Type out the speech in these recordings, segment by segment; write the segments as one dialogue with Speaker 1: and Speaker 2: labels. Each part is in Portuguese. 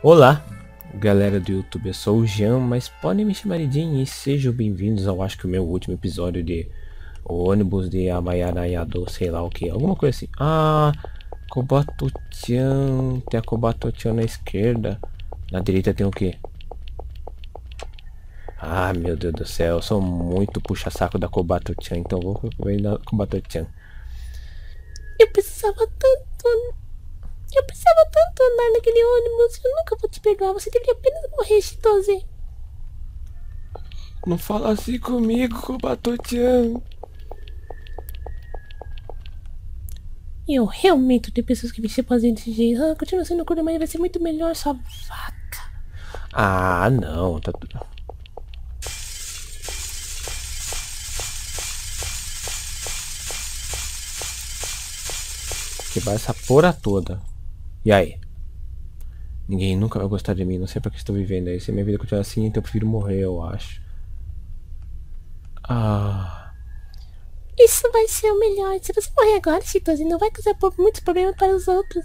Speaker 1: Olá, galera do YouTube, eu sou o Jean, mas podem me chamar de Jin e sejam bem-vindos ao, acho que o meu último episódio de O ônibus de Amayarayado, sei lá o que, alguma coisa assim. Kobato-chan, tem a Kobato-chan na esquerda, na direita tem o que? Ah, meu Deus do céu, eu sou muito puxa-saco da Kobato-chan, então vou ver na Kobato-chan.
Speaker 2: Eu precisava tanto. Eu precisava tanto andar naquele ônibus. Eu nunca vou te pegar. Você deveria apenas morrer, Chitose.
Speaker 1: Não fala assim comigo, Kobato-chan.
Speaker 2: Eu realmente tenho pessoas que me fazem desse jeito. Continua sendo cura, mas vai ser muito melhor, sua vaca.
Speaker 1: Ah, não, tá tudo. Quebrar essa porra toda. E aí? Ninguém nunca vai gostar de mim, não sei pra que estou vivendo aí. Se minha vida continuar assim, então eu prefiro morrer, eu acho. Ah.
Speaker 2: Isso vai ser o melhor. Se você morrer agora, Chitose, não vai causar muitos problemas para os outros.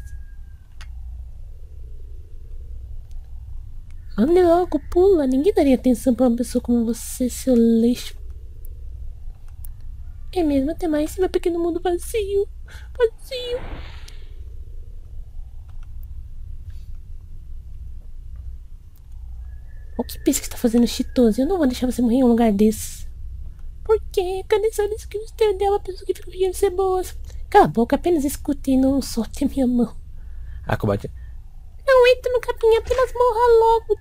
Speaker 2: Ande logo, pula. Ninguém daria atenção para uma pessoa como você, seu lixo. É mesmo, até mais, meu pequeno mundo vazio. Vazio. O que pensa que está fazendo, Chitose? Eu não vou deixar você morrer em um lugar desses. Por quê? Canção disse que você tem uma pessoa que fica fingindo ser boas. Cala a boca, apenas escute e não solte a minha mão.
Speaker 1: A combate.
Speaker 2: Não entre no capim, apenas morra logo.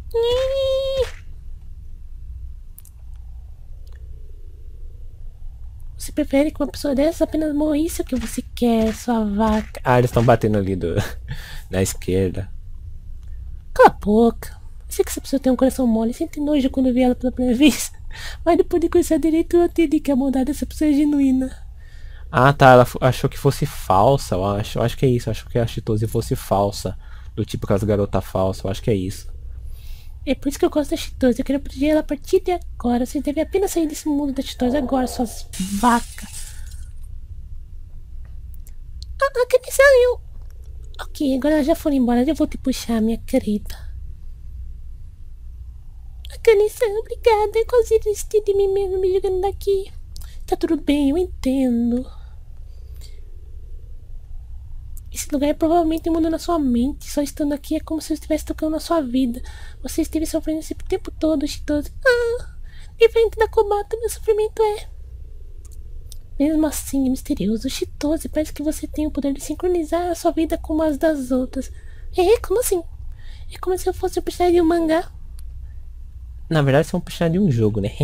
Speaker 2: Você prefere que uma pessoa dessa apenas morra? Isso é o que você quer, sua vaca.
Speaker 1: Ah, eles estão batendo ali na esquerda.
Speaker 2: Cala a boca. Eu sei que essa pessoa tem um coração mole. Sente nojo quando eu vi ela pela primeira vez. Mas depois de conhecer direito, eu entendi que a bondade dessa pessoa é genuína.
Speaker 1: Ah, tá. Ela achou que fosse falsa, eu acho. Eu acho que é isso. Eu acho que a Chitose fosse falsa. Do tipo aquelas garotas falsas. Eu acho que é isso.
Speaker 2: É por isso que eu gosto da Chitose. Eu quero proteger ela a partir de agora. Você deve apenas sair desse mundo da Chitose agora, suas vacas. A Kenny saiu. Ok, agora ela já foi embora. Eu vou te puxar, minha querida. A Kenny saiu, obrigada. Eu quase desisti de mim mesmo me jogando daqui. Tá tudo bem, eu entendo. Esse lugar é provavelmente um mundo na sua mente. Só estando aqui é como se eu estivesse tocando na sua vida. Você esteve sofrendo esse tempo todo, Chitose. Diferente da Kobato, meu sofrimento é. Mesmo assim, é misterioso. Chitose, parece que você tem o poder de sincronizar a sua vida com as das outras. Como assim? É como se eu fosse o personagem de um mangá.
Speaker 1: Na verdade, isso é um personagem de um jogo, né?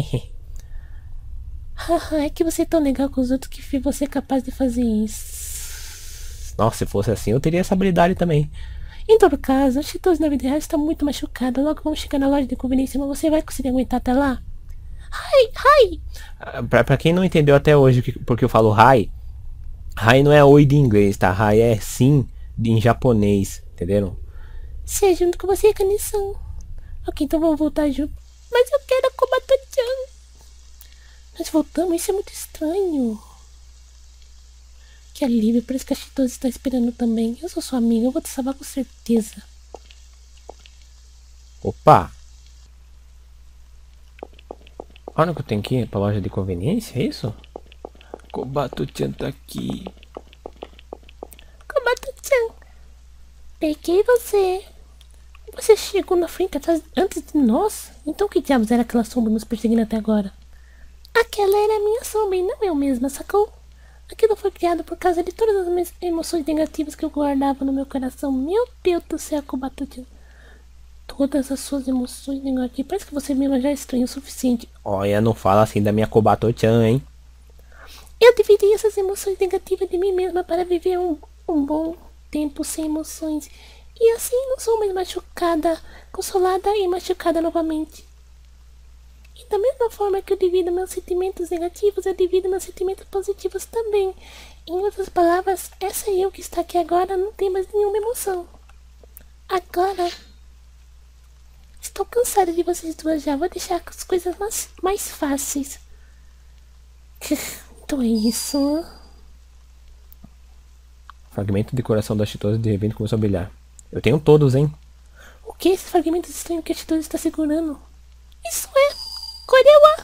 Speaker 2: Haha, é que você é tão legal com os outros que você é capaz de fazer isso.
Speaker 1: Nossa, se fosse assim, eu teria essa habilidade também.
Speaker 2: Em todo caso, a Chitose na vida real está muito machucada. Logo vamos chegar na loja de conveniência, mas você vai conseguir aguentar até lá? Ai!
Speaker 1: Pra quem não entendeu até hoje porque eu falo hi, hi não é oi de inglês, tá? Hi é sim em japonês, entenderam?
Speaker 2: Se junto com você, Canição. Ok, então vamos voltar junto. Mas eu quero a Kobato-chan. Nós voltamos, isso é muito estranho. Que alívio, parece que a Chitose está esperando também. Eu sou sua amiga, eu vou te salvar com certeza.
Speaker 1: Opa! Olha que eu tenho que ir pra loja de conveniência, é isso? Kobato-chan tá aqui.
Speaker 2: Kobato-chan, peguei você. Você chegou na frente antes de nós? Então que diabos era aquela sombra nos perseguindo até agora? Aquela era a minha sombra e não eu mesma, sacou? Aquilo foi criado por causa de todas as minhas emoções negativas que eu guardava no meu coração. Meu Deus do céu, Kobato-chan. Todas as suas emoções negativas. Parece que você mesma já é estranho o suficiente.
Speaker 1: Olha, não fala assim da minha Kobato-chan, hein?
Speaker 2: Eu dividi essas emoções negativas de mim mesma para viver um bom tempo sem emoções. E assim não sou mais machucada, consolada e machucada novamente. E da mesma forma que eu divido meus sentimentos negativos, eu divido meus sentimentos positivos também. Em outras palavras, essa eu que está aqui agora não tem mais nenhuma emoção. Agora, estou cansada de vocês duas já. Vou deixar as coisas mais fáceis. Então é isso.
Speaker 1: Fragmento de coração da Chitose de repente começou a brilhar. Eu tenho todos, hein?
Speaker 2: O que esses fragmentos estranhos que a Chitose está segurando? Isso é Corewa!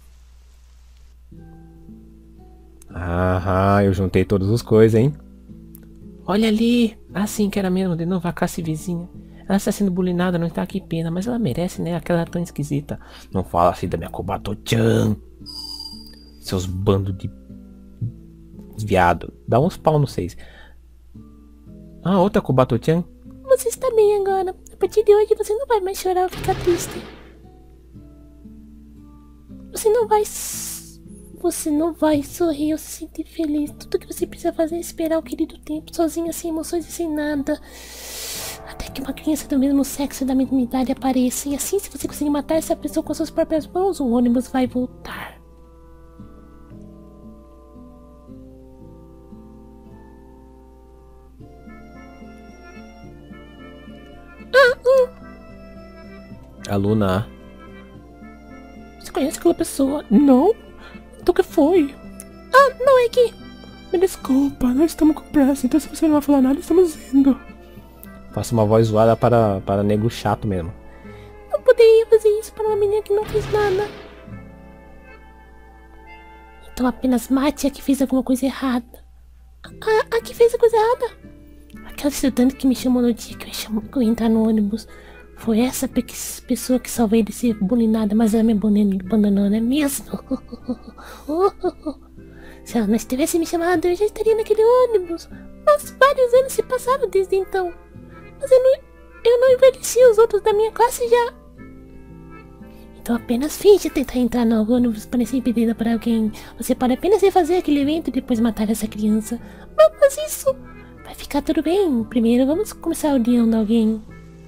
Speaker 1: Aham, eu juntei todas as coisas, hein? Olha ali! Assim que era mesmo, de novo a Cassie vizinha. Ela está sendo bulinada, não está que pena, mas ela merece, né? Aquela tão esquisita. Não fala assim da minha Kobato-chan. Seus bandos de viado. Dá uns pau no seis. Ah, outra Kobato-chan?
Speaker 2: Você está bem agora. A partir de hoje você não vai mais chorar ou ficar triste. Você não vai sorrir ou se sentir feliz. Tudo que você precisa fazer é esperar o querido tempo, sozinha, sem emoções e sem nada. Até que uma criança do mesmo sexo e da mesma idade apareça. E assim, se você conseguir matar essa pessoa com suas próprias mãos, o ônibus vai voltar.
Speaker 1: A Luna.
Speaker 2: Você conhece aquela pessoa? Não? Então o que foi? Ah, não é que...
Speaker 3: Me desculpa, nós estamos com pressa, então se você não vai falar nada, estamos indo.
Speaker 1: Faça uma voz zoada para nego chato mesmo.
Speaker 2: Não poderia fazer isso para uma menina que não fez nada. Então apenas mate a que fez alguma coisa errada. A que fez a coisa errada? Aquela estudante que me chamou no dia que eu ia entrar no ônibus. Foi essa pessoa que salvei de ser bulinada, mas ela me abandonou, não é mesmo? Se ela não tivesse me chamado, eu já estaria naquele ônibus. Mas vários anos se passaram desde então. Mas eu não envelheci, os outros da minha classe já. Então apenas finge tentar entrar no ônibus para ser impedida por alguém. Você pode apenas refazer aquele evento e depois matar essa criança. Mas isso vai ficar tudo bem. Primeiro vamos começar odiando alguém.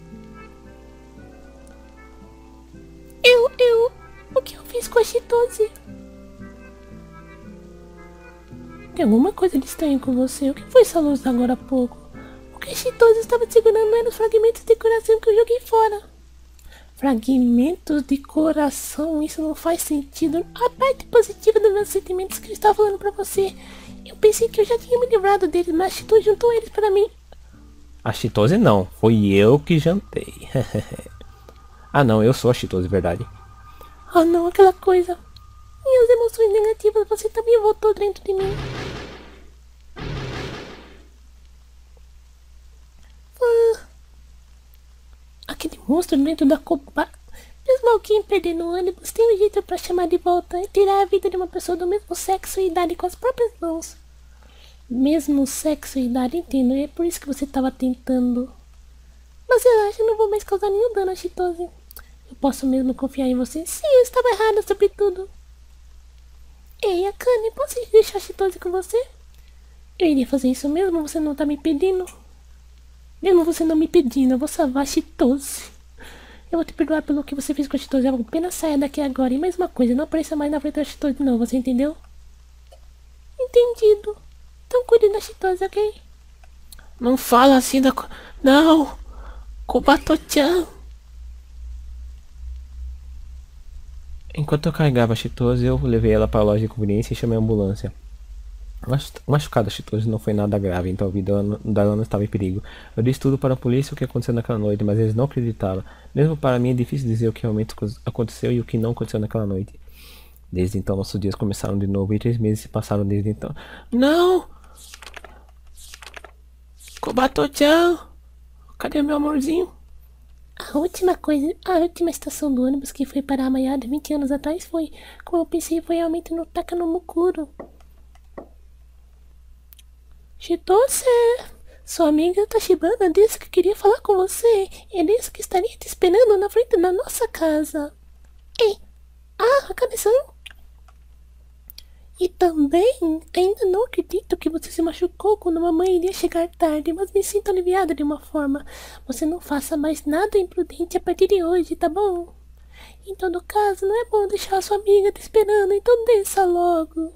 Speaker 2: O que eu fiz com a Chitose? Tem alguma coisa de estranho com você? O que foi essa luz agora há pouco? O que a Chitose estava segurando eram os fragmentos de coração que eu joguei fora. Fragmentos de coração? Isso não faz sentido. A parte positiva dos meus sentimentos que eu estava falando pra você. Eu pensei que eu já tinha me livrado deles, mas a Chitose juntou eles para mim.
Speaker 1: A Chitose não, foi eu que jantei. Ah não, eu sou a Chitose, verdade.
Speaker 2: Ah não, aquela coisa. Minhas emoções negativas, você também voltou dentro de mim. Aquele monstro dentro da copa. Mesmo alguém perder no ônibus, tem um jeito pra chamar de volta e tirar a vida de uma pessoa do mesmo sexo e idade com as próprias mãos. Mesmo sexo e idade, entendo, é por isso que você estava tentando. Mas relaxa, eu não vou mais causar nenhum dano a Chitose. Eu posso mesmo confiar em você? Sim, eu estava errada sobre tudo. Ei, Akane, posso deixar a Chitose com você? Eu iria fazer isso mesmo, você não tá me pedindo? Mesmo você não me pedindo, eu vou salvar a Chitose. Eu vou te perdoar pelo que você fez com a Chitose. Eu apenas saia daqui agora. E mais uma coisa, não apareça mais na frente da Chitose de novo, você entendeu? Entendido. Então cuide da Chitose, ok?
Speaker 3: Não fala assim da... Não! Kobato-chan!
Speaker 1: Enquanto eu carregava a Chitose, eu levei ela para a loja de conveniência e chamei a ambulância. O machucado da Chitose não foi nada grave, então a vida dela não estava em perigo. Eu disse tudo para a polícia o que aconteceu naquela noite, mas eles não acreditaram. Mesmo para mim é difícil dizer o que realmente aconteceu e o que não aconteceu naquela noite. Desde então nossos dias começaram de novo e 3 meses se passaram desde então.
Speaker 3: Não! Kobato-chan! Cadê meu amorzinho?
Speaker 2: A última estação do ônibus que foi para a Mayada 20 anos atrás foi, como eu pensei, foi realmente no Takanomukuro. Chitose, sua amiga Tachibana disse que queria falar com você. Ele disse que estaria te esperando na frente da nossa casa. Ei, Akane-san. E também, ainda não acredito que você se machucou quando a mamãe iria chegar tarde, mas me sinto aliviada de uma forma. Você não faça mais nada imprudente a partir de hoje, tá bom? Em todo caso, não é bom deixar sua amiga te esperando, então desça logo.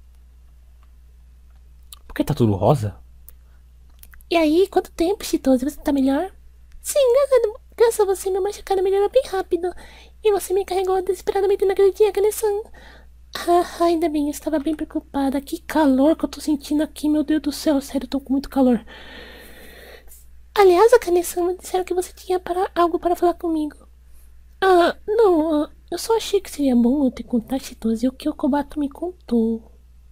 Speaker 1: Por que tá tudo rosa?
Speaker 2: E aí, quanto tempo, Chitose? Você tá melhor? Sim, graças a você, meu machucado melhorou bem rápido. E você me carregou desesperadamente naquele dia, Akane-san. Ainda bem, eu estava bem preocupada. Que calor que eu tô sentindo aqui, meu Deus do céu, sério, eu tô com muito calor. Aliás, Akane-sama, disseram que você tinha algo para falar comigo. Ah, não, eu só achei que seria bom eu te contar, Chitose, o que o Kobato me contou.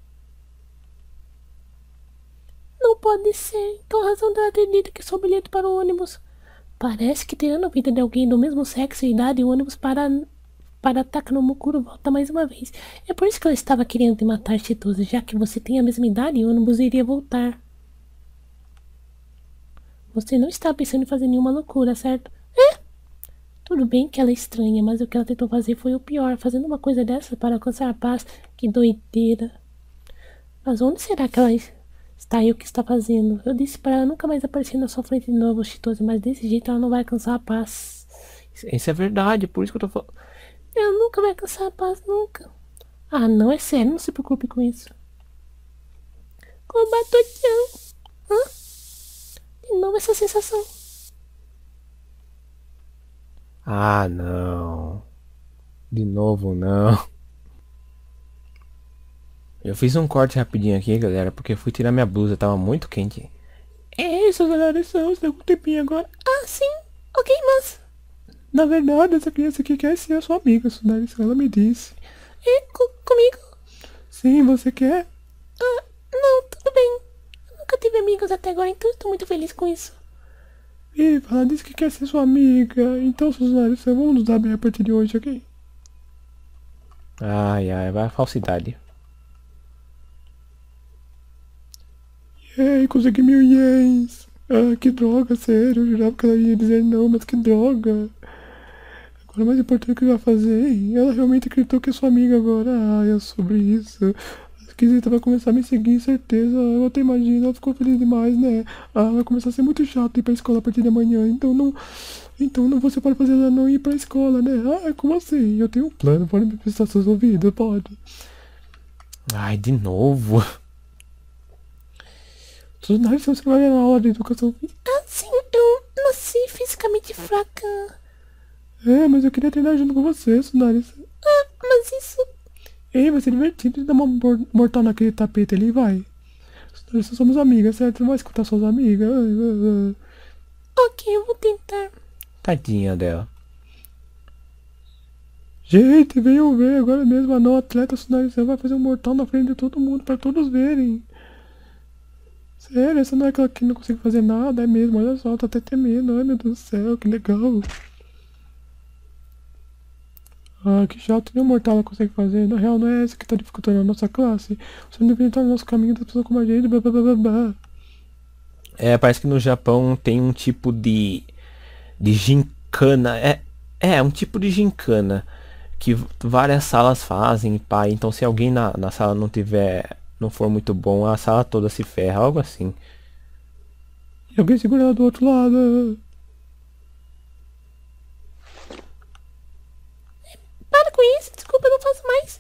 Speaker 2: Não pode ser. Então a razão dela ter dito que sou bilhete para o ônibus. Parece que tirando a vida de alguém do mesmo sexo e idade, o ônibus para Takanumukuro volta mais uma vez. É por isso que eu estava querendo te matar, Chitose, já que você tem a mesma idade e o ônibus iria voltar. Você não está pensando em fazer nenhuma loucura, certo? É? Tudo bem que ela é estranha, mas o que ela tentou fazer foi o pior. Fazendo uma coisa dessa para alcançar a paz. Que doideira. Mas onde será que ela está e o que está fazendo? Eu disse para ela nunca mais aparecer na sua frente de novo, Chitose, mas desse jeito ela não vai alcançar a paz.
Speaker 1: Isso é verdade, por isso que eu tô falando.
Speaker 2: Ela nunca vai alcançar a paz, nunca. Ah, não, é sério, não se preocupe com isso. Kobato-chan. Hã? De novo essa sensação.
Speaker 1: Ah, não. De novo, não. Eu fiz um corte rapidinho aqui, galera, porque eu fui tirar minha blusa, tava muito quente.
Speaker 3: É isso, galera, você tá com um tempinho agora.
Speaker 2: Ah, sim. Ok, mas...
Speaker 3: Na verdade, essa criança aqui quer ser a sua amiga, Sunari, ela me disse.
Speaker 2: É, comigo?
Speaker 3: Sim, você quer?
Speaker 2: Ah, não, tudo bem. Eu nunca tive amigos até agora, então estou muito feliz com isso.
Speaker 3: E ela disse que quer ser sua amiga. Então, Sunari, vamos nos dar bem a partir de hoje, ok?
Speaker 1: Ai, ai, vai falsidade.
Speaker 3: E aí, consegui 1.000 ienes. Ah, que droga, sério. Eu jurava que ela ia dizer não, mas que droga. Agora, o mais importante é o que vai fazer, hein? Ela realmente acreditou que é sua amiga agora. Ah, é sobre isso. A esquisita vai começar a me seguir, certeza. Eu até imagino, ela ficou feliz demais, né? Ah, vai começar a ser muito chato ir pra escola a partir de amanhã. Então não você pode fazer ela não ir pra escola, né? Ah, como assim? Eu tenho um plano, pode me prestar seus ouvidos, pode.
Speaker 1: Ai, de novo.
Speaker 3: Sunari, você vai na aula de educação física.
Speaker 2: Ah, sim, eu nasci fisicamente fraca.
Speaker 3: É, mas eu queria treinar junto com você, Sunari.
Speaker 2: Ah, mas isso...
Speaker 3: Ei, vai ser divertido dar uma mortal naquele tapete ali, vai. Nós somos amigas, certo? Não vai escutar suas amigas.
Speaker 2: Ok, eu vou tentar.
Speaker 1: Tadinha dela.
Speaker 3: Gente, venham ver agora mesmo a não atleta Sunari vai fazer um mortal na frente de todo mundo, pra todos verem. Sério, essa não é aquela que não consegue fazer nada, é mesmo, olha só, tá até temendo, ai meu Deus do céu, que legal. Ah, que chato, nem o mortal ela consegue fazer, na real não é essa que tá dificultando a nossa classe. Você não deveria entrar no nosso caminho das pessoas como a gente, blá blá blá blá blá.
Speaker 1: É, parece que no Japão tem um tipo de gincana. É um tipo de gincana que várias salas fazem, pá. Então se alguém na sala não for muito bom, a sala toda se ferra, algo assim.
Speaker 3: E alguém segura ela do outro lado.
Speaker 2: Para com isso, desculpa, eu não faço mais.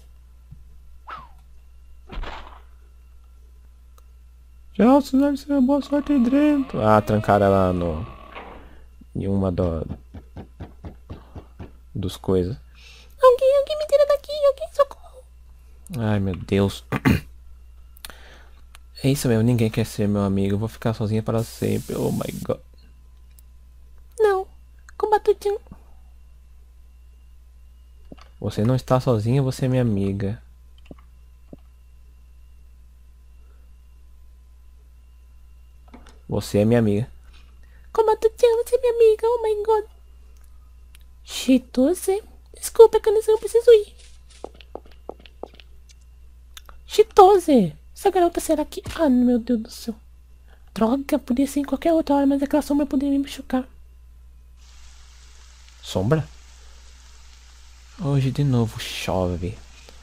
Speaker 3: Tchau, Sunari, boa sorte aí dentro.
Speaker 1: Ah, trancaram ela em uma dos coisas.
Speaker 2: Alguém me tira daqui, alguém socorro.
Speaker 1: Ai, meu Deus. É isso mesmo, ninguém quer ser meu amigo. Eu vou ficar sozinha para sempre. Oh my god.
Speaker 2: Não, Kobato-chan.
Speaker 1: Você não está sozinha, você é minha amiga. Você é minha amiga.
Speaker 2: Kobato-chan, você é minha amiga, oh my god. Chitose, desculpa, Akane, eu preciso ir. Chitose, essa garota será que... Ah, meu Deus do céu. Droga, podia ser em qualquer outra hora, mas aquela sombra poderia me machucar.
Speaker 1: Sombra? Hoje de novo chove.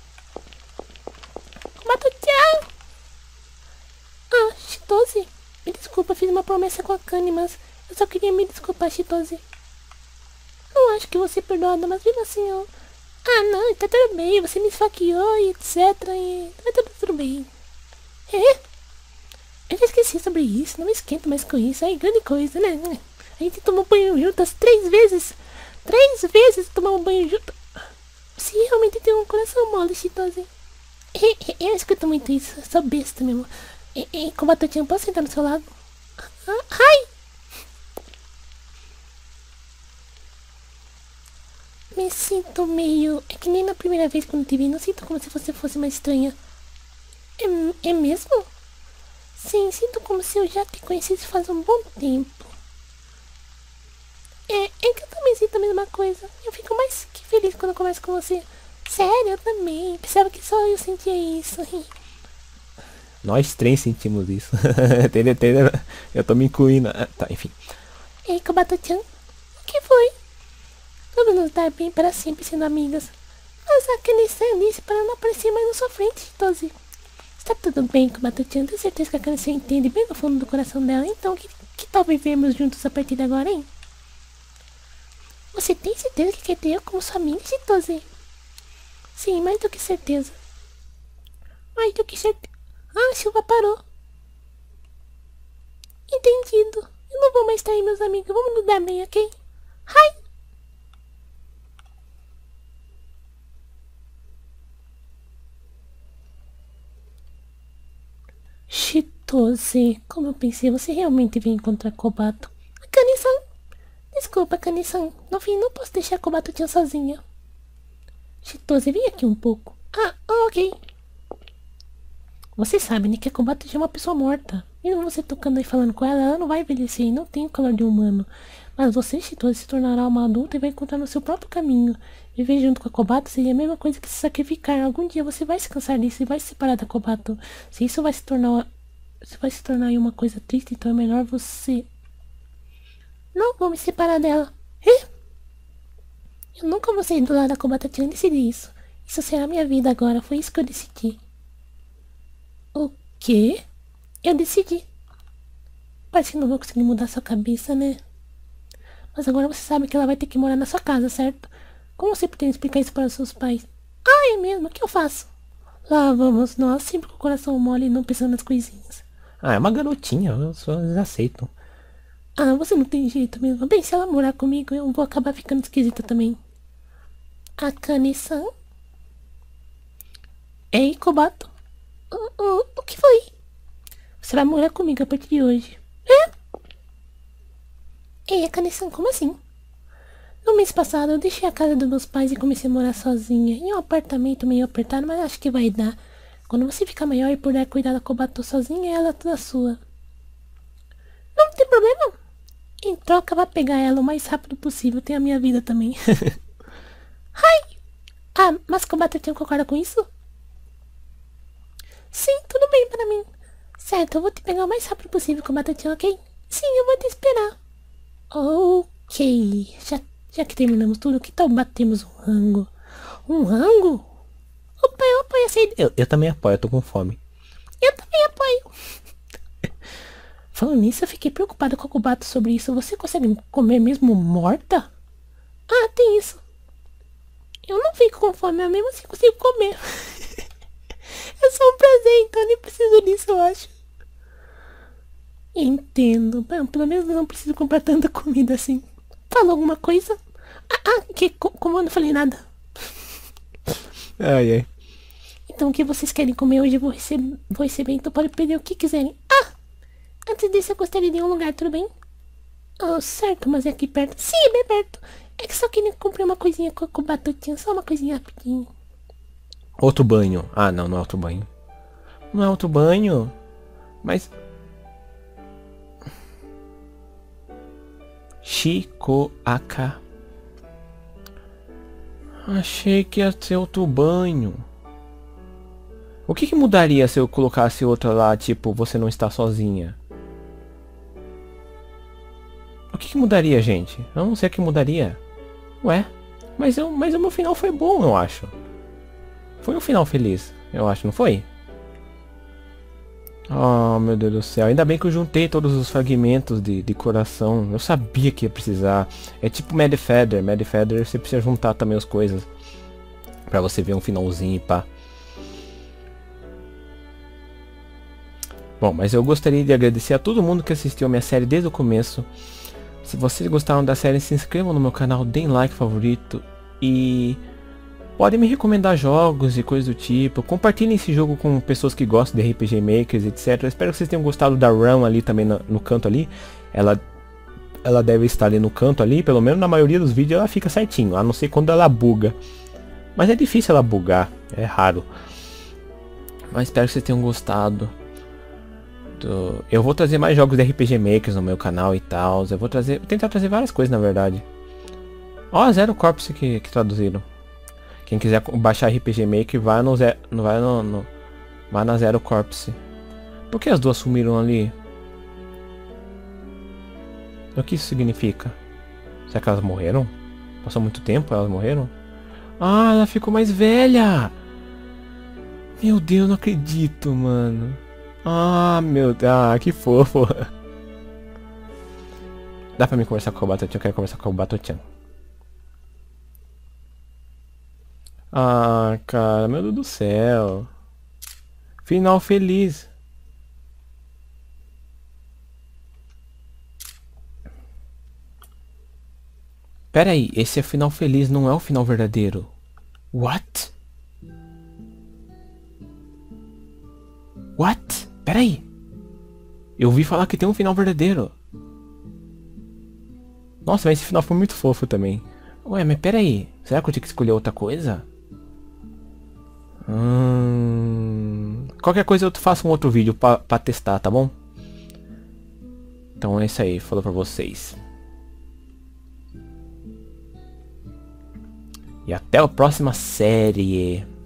Speaker 2: Kobato-chan! Ah, Chitose, me desculpa, fiz uma promessa com a Akane, mas eu só queria me desculpar, Chitose. Não acho que vou ser perdoada, mas mesmo assim eu... Ah, não, tá tudo bem, você me esfaqueou e etc. E tá tudo bem. É? Eu já esqueci sobre isso, não me esquento mais com isso, é grande coisa, né? A gente tomou banho juntas 3 vezes. 3 vezes tomamos banho juntas. Você realmente tem um coração mole, Chitose. Eu escuto muito isso, eu sou besta mesmo. Kobato-chan, posso sentar no seu lado? Ai! me sinto meio... É que nem na primeira vez quando te vi, não sinto como se você fosse uma estranha. É mesmo? Sim, sinto como se eu já te conhecesse faz um bom tempo. É que eu também sinto a mesma coisa. Eu fico mais que feliz quando eu converso com você. Sério, eu também. Pensava que só eu sentia isso.
Speaker 1: Nós três sentimos isso. Entendeu? Eu tô me incluindo. Tá, enfim.
Speaker 2: Ei, Kobato-chan, o que foi? Vamos nos dar bem para sempre sendo amigas. Mas a Kane-san disse para não aparecer mais na sua frente, Tozi. Está tudo bem, Kobato-chan. Tenho certeza que a Kane-san entende bem no fundo do coração dela. Então, que tal vivermos juntos a partir de agora, hein? Você tem certeza que quer ter eu como sua amiga, Tozi? Sim, mais do que certeza. Mais do que certeza. Ah, a chuva parou. Entendido. Eu não vou mais trair meus amigos. Vamos nos dar bem, ok? Ai! Chitose, como eu pensei, você realmente veio encontrar Kobato. Kane-san! Desculpa, Kane-san. No fim, não posso deixar Kobato-chan sozinha. Chitose, vem aqui um pouco. Ah, ok. Você sabe, né, que a Kobato-chan é uma pessoa morta. Mesmo você tocando e falando com ela, ela não vai envelhecer e não tem o calor de um humano. Mas você, Chitose, se tornará uma adulta e vai encontrar no seu próprio caminho. Viver junto com a Kobato seria a mesma coisa que se sacrificar. Algum dia você vai se cansar disso e vai se separar da Kobato. Se isso vai se tornar aí uma coisa triste, então é melhor você... Não vou me separar dela. Eu nunca vou sair do lado da Kobato-chan e decidi isso. Isso será minha vida agora, foi isso que eu decidi. O quê? Eu decidi. Parece que não vou conseguir mudar sua cabeça, né? Mas agora você sabe que ela vai ter que morar na sua casa, certo? Como você pretende explicar isso para os seus pais? Ah, é mesmo? O que eu faço? Lá vamos nós, sempre com o coração mole e não pensando nas coisinhas.
Speaker 1: Ah, é uma garotinha, eles aceitam.
Speaker 2: Ah, você não tem jeito mesmo. Bem, se ela morar comigo, eu vou acabar ficando esquisita também. A Kane-san? Ei, Kobato. O que foi? Você vai morar comigo a partir de hoje. Ei, a Kane-san, como assim? No mês passado eu deixei a casa dos meus pais e comecei a morar sozinha. Em um apartamento meio apertado, mas acho que vai dar. Quando você ficar maior e puder cuidar da Kobato sozinha, ela é toda sua. Não tem problema. Em troca, vá pegar ela o mais rápido possível. Tem a minha vida também. Ai! Ah, mas Kobato-chan concorda com isso? Sim, tudo bem pra mim. Certo, eu vou te pegar o mais rápido possível, Kobato-chan, ok? Sim, eu vou te esperar. Ok. Já que terminamos tudo, que tal batemos um rango? Um rango? Opa, eu apoio essa ideia.
Speaker 1: Eu também apoio, eu tô com fome.
Speaker 2: Eu também apoio. Falando nisso, eu fiquei preocupada com a Kobato sobre isso. Você consegue comer mesmo morta? Ah, tem isso. Eu não fico com fome, mas mesmo assim consigo comer. É só um prazer, então nem preciso disso, eu acho. Entendo. Bom, pelo menos eu não preciso comprar tanta comida assim. Falou alguma coisa? Como eu não falei nada.
Speaker 1: Ai.
Speaker 2: Então o que vocês querem comer hoje eu vou receber, então pode pedir o que quiserem. Antes disso eu gostaria de ir a um lugar, tudo bem? Certo, mas é aqui perto. Sim, é bem perto. É que só queria comprar uma coisinha com o Batutinha, só uma coisinha rapidinho.
Speaker 1: Outro banho. Ah, não é outro banho. Não é outro banho. Mas... Shikoaka. Achei que ia ser outro banho. O que mudaria se eu colocasse outra lá, tipo, você não está sozinha? O que mudaria, gente? Eu não sei o que mudaria. Ué, mas o meu final foi bom, eu acho. Foi um final feliz, eu acho, não foi? Oh, meu Deus do céu. Ainda bem que eu juntei todos os fragmentos de coração. Eu sabia que ia precisar. É tipo Mad Feather. Mad Feather você precisa juntar também as coisas. Pra você ver um finalzinho e pá. Bom, mas eu gostaria de agradecer a todo mundo que assistiu a minha série desde o começo. Se vocês gostaram da série, se inscrevam no meu canal, deem like, favorito. E... podem me recomendar jogos e coisas do tipo. Compartilhem esse jogo com pessoas que gostam de RPG Makers, etc. Eu espero que vocês tenham gostado da Run ali também no canto ali. Ela ela deve estar ali no canto ali, pelo menos na maioria dos vídeos ela fica certinho, a não ser quando ela buga. Mas é difícil ela bugar, é raro. Mas espero que vocês tenham gostado. Eu vou trazer mais jogos de RPG Makers no meu canal e tal. Eu vou tentar trazer várias coisas, na verdade. Ó, Zero Corpse que traduziram. Quem quiser baixar RPG Maker, vai na Zero Corpse. Por que as duas sumiram ali? O que isso significa? Será que elas morreram? Passou muito tempo, elas morreram? Ah, ela ficou mais velha! Meu Deus, não acredito, mano. Ah, meu Deus, que fofo. Dá pra me conversar com o Batotian? Eu quero conversar com o Batotian. Ah, cara, meu Deus do céu. Final feliz. Pera aí, esse é final feliz, não é o final verdadeiro. What? What? Pera aí. Eu ouvi falar que tem um final verdadeiro. Nossa, mas esse final foi muito fofo também. Ué, mas pera aí. Será que eu tinha que escolher outra coisa? Qualquer coisa eu faço um outro vídeo pra testar, tá bom? Então é isso aí, falou pra vocês. E até a próxima série.